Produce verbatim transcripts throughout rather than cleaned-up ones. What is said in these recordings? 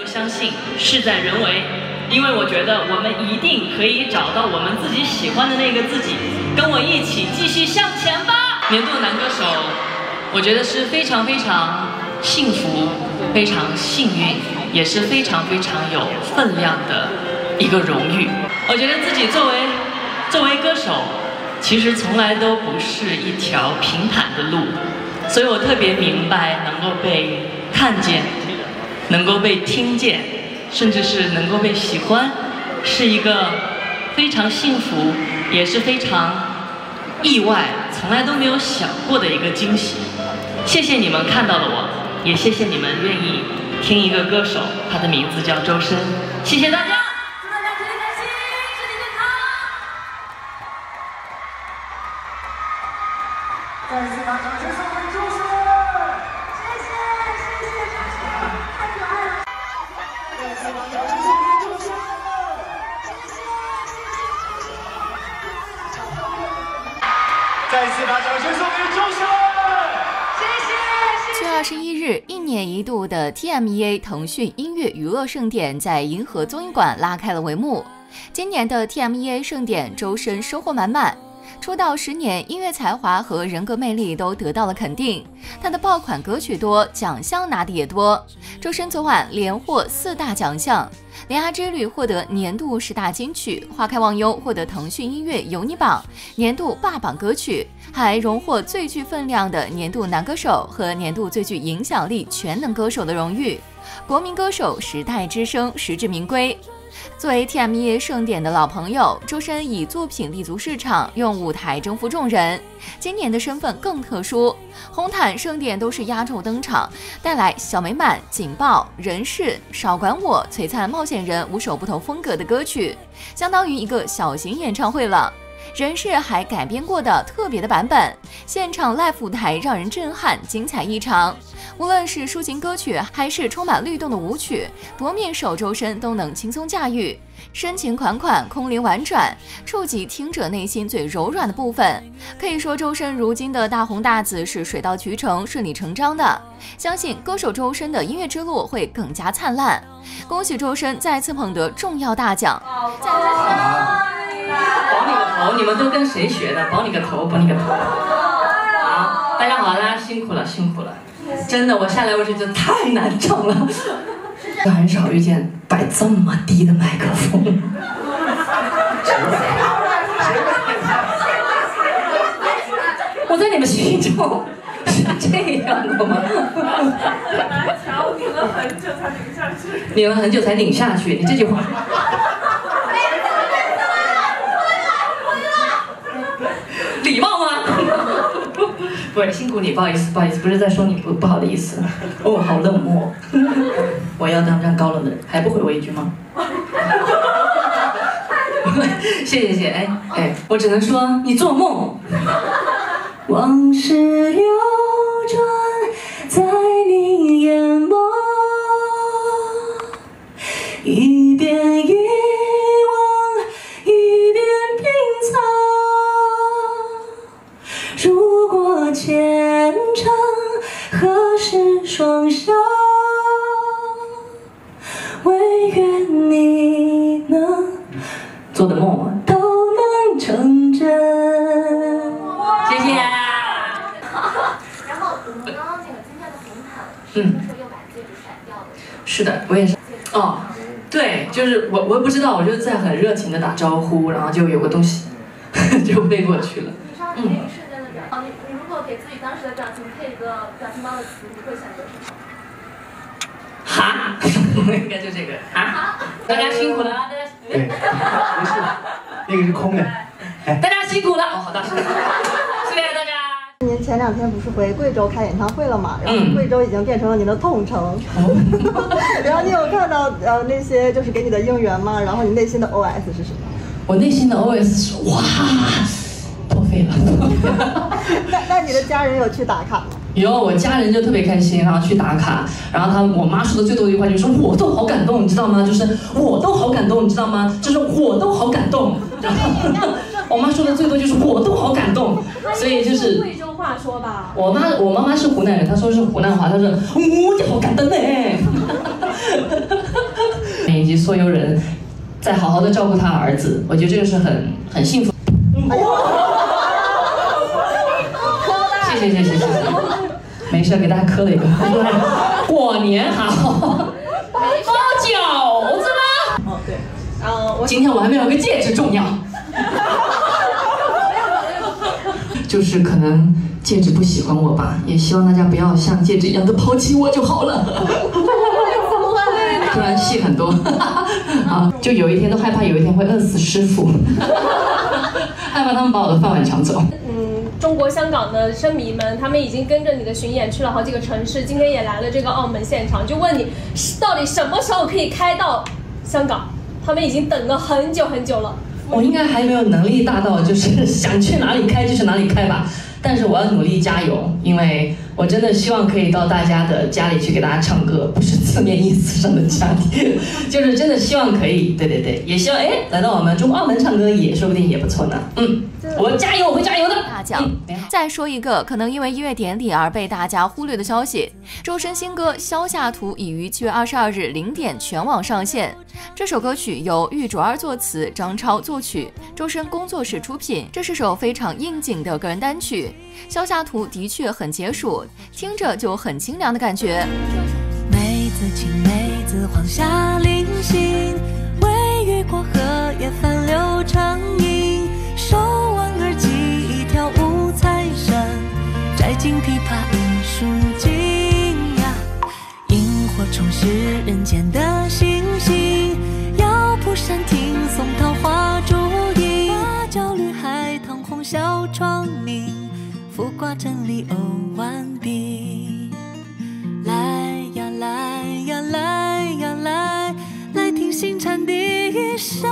都相信事在人为，因为我觉得我们一定可以找到我们自己喜欢的那个自己，跟我一起继续向前吧。年度男歌手，我觉得是非常非常幸福、非常幸运，也是非常非常有分量的一个荣誉。我觉得自己作为作为歌手，其实从来都不是一条平坦的路，所以我特别明白能够被看见，能够被听见，甚至是能够被喜欢，是一个非常幸福，也是非常意外，从来都没有想过的一个惊喜。谢谢你们看到了我，也谢谢你们愿意听一个歌手，他的名字叫周深。谢谢大家。 再次把掌声送给周深，谢谢谢谢周深，太可爱了！再次把掌声送给周深，谢谢谢谢。再次把掌声送给周深，谢谢。 七月二十一日，一年一度的 T M E A 腾讯音乐娱乐盛典在银河综艺馆拉开了帷幕。今年的 T M E A 盛典，周深收获满满。出道十年，音乐才华和人格魅力都得到了肯定。他的爆款歌曲多，奖项拿的也多。周深昨晚连获四大奖项：《恋爱之旅》获得年度十大金曲，《花开忘忧》获得腾讯音乐有你榜年度霸榜歌曲，还荣获最具分量的年度男歌手和年度最具影响力全能歌手的荣誉。国民歌手时代之声，实至名归。作为 T M E A 盛典的老朋友，周深以作品立足市场，用舞台征服众人。今年的身份更特殊，红毯盛典都是压轴登场，带来小美满、警报、人事、少管我、璀璨冒险人五首不同风格的歌曲，相当于一个小型演唱会了。人事还改编过的特别的版本，现场 live 舞台让人震撼，精彩异常。无论是抒情歌曲还是充满律动的舞曲，多面手周深都能轻松驾驭，深情款款，空灵婉转，触及听者内心最柔软的部分。可以说周深如今的大红大紫是水到渠成，顺理成章的。相信歌手周深的音乐之路会更加灿烂。恭喜周深再次捧得重要大奖！ 保你个头！你们都跟谁学的？保你个头！保你个头！好，大家好，大家辛苦了，辛苦了。真的，我下来我就觉得太难唱了，很少遇见摆这么低的麦克风。我在你们心中是这样的吗？ 乔拧了很久才拧下去。 拧了很久才拧下去，你这句话。礼貌吗？不是，辛苦你，不好意思，不好意思，不是在说你不不好的意思。哦，好冷漠。我要当这样高冷的人，还不回我一句吗？谢谢谢谢，哎哎，我只能说你做梦。往事流转在你眼眸，一遍遗忘，一遍拼凑。如果前程何时双手，唯愿你能做的梦都能成真。谢谢。 然后我们刚刚那个今天的红毯， 嗯， 又把戒指闪掉了。 是的，我也是。哦，对，就是我，我也不知道，我就在很热情的打招呼，然后就有个东西就飞过去了。 你上那一瞬间的表情，你你如果给自己当时的表情配一个表情包的词，你会选择什么？ 哈，应该就这个啊！大家辛苦了，大家。 对，没事，那个是空的。 大家辛苦了，哦，好大声！谢谢大家。 您前两天不是回贵州开演唱会了嘛？然后贵州已经变成了您的痛城。嗯、然后你有看到呃那些就是给你的应援吗？然后你内心的 O S 是什么？ 我内心的 O S 是哇，破费了。 那那你的家人有去打卡吗？ 有，我家人就特别开心，然后去打卡，然后他我妈说的最多的一句话就是我都好感动，你知道吗？就是我都好感动，你知道吗？就是我都好感动。我妈说的最多就是我都好感动，所以就是贵州话说吧。 我妈我妈妈是湖南人，她说是湖南话，她说我也好感动呢。 面以及所有人在好好的照顾他儿子，我觉得这个是很很幸福。嗯，谢谢谢谢谢谢，没事，给大家磕了一个。过年好，包饺子吗？ 哦对，嗯，我今天我还没有个戒指重要。就是可能戒指不喜欢我吧，也希望大家不要像戒指一样的抛弃我就好了。突然戏很多，啊，就有一天都害怕有一天会饿死师傅，害怕他们把我的饭碗抢走。 嗯，中国香港的生迷们，他们已经跟着你的巡演去了好几个城市，今天也来了这个澳门现场，就问你到底什么时候可以开到香港？他们已经等了很久很久了。 我应该还没有能力大到就是想去哪里开就去哪里开吧，但是我要努力加油，因为我真的希望可以到大家的家里去给大家唱歌，不是字面意思上的家里，就是真的希望可以，对对对，也希望哎来到我们中国澳门唱歌也说不定也不错呢。嗯，我加油，我会加油的。 大奖。嗯、再说一个可能因为音乐典礼而被大家忽略的消息，周深新歌《消夏图》已于七月二十二日零点全网上线。这首歌曲由玉竹儿作词，张超作曲，周深工作室出品。这是首非常应景的个人单曲，《消夏图》的确很解暑，听着就很清凉的感觉。 梅子青，梅子黄，下零星，微雨过河，也泛流长影。手腕儿系一条五彩绳，摘进琵琶一束金呀。萤火虫是人间的星星，要蒲扇听送桃花烛影。芭蕉绿海棠红笑窗明，浮挂ten里偶万笔。来呀来呀来呀来，来听星蝉第一声。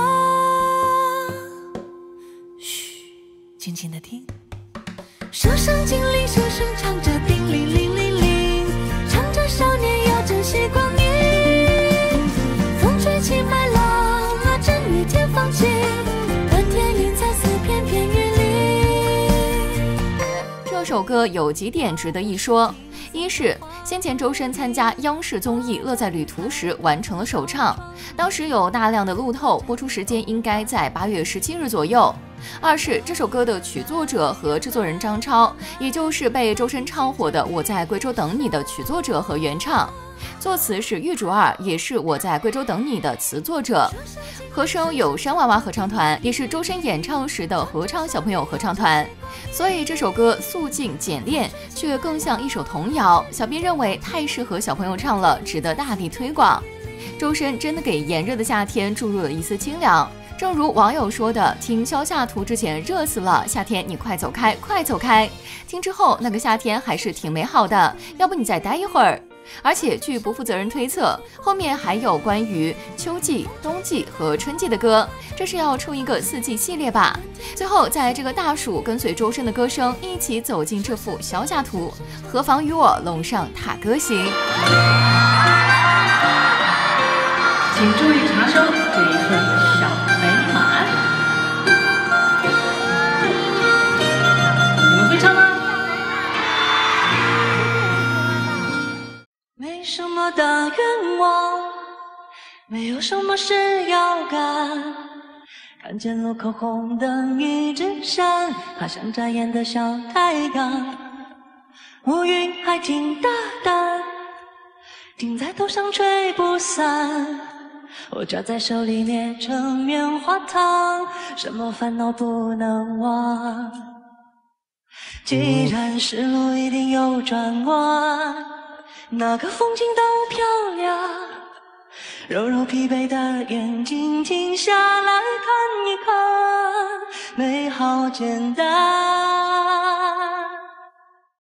嘘，轻轻地听，声声金铃，声声唱着叮铃铃铃铃，唱着少年要珍惜光阴。风吹起麦浪啊，阵雨天放晴，蓝天云彩似片片云林。 这首歌有几点值得一说。一是先前周深参加央视综艺《乐在旅途》时完成了首唱，当时有大量的路透，播出时间应该在八月十七日左右。二是这首歌的曲作者和制作人张超，也就是被周深唱火的《我在贵州等你》的曲作者和原唱，作词是玉竹儿，也是《我在贵州等你》的词作者。和声有山娃娃合唱团，也是周深演唱时的合唱小朋友合唱团。所以这首歌素净简练，却更像一首童谣。小编认为太适合小朋友唱了，值得大力推广。周深真的给炎热的夏天注入了一丝清凉。正如网友说的，听《消夏图》之前热死了，夏天你快走开，快走开。听之后，那个夏天还是挺美好的，要不你再待一会儿。而且据不负责人推测，后面还有关于秋季、冬季和春季的歌，这是要出一个四季系列吧。最后，在这个大暑，跟随周深的歌声一起走进这幅消夏图，何妨与我龙上踏歌行。 请注意查收这一份小美满。你们会唱吗？ 没什么大愿望，没有什么事要干，看见路口红灯一直闪，它像眨眼的小太阳。乌云还挺大胆，顶在头上吹不散，我抓在手里捏成棉花糖，什么烦恼不能忘。既然是路一定有转弯，哪个风景都漂亮，揉揉疲惫的眼睛，停下来看一看，美好简单。